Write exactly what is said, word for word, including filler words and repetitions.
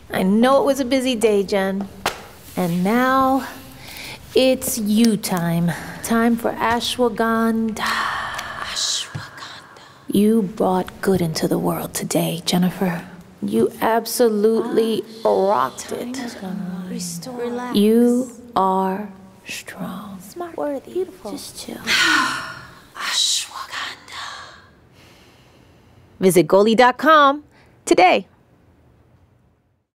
I know it was a busy day, Jen. And now, it's you time. Time for ashwagandha. Ashwagandha. You brought good into the world today, Jennifer. You absolutely rocked it. Relax. You are strong. Smart, worthy, beautiful. Just chill. Ashwagandha. Visit Goli dot com today.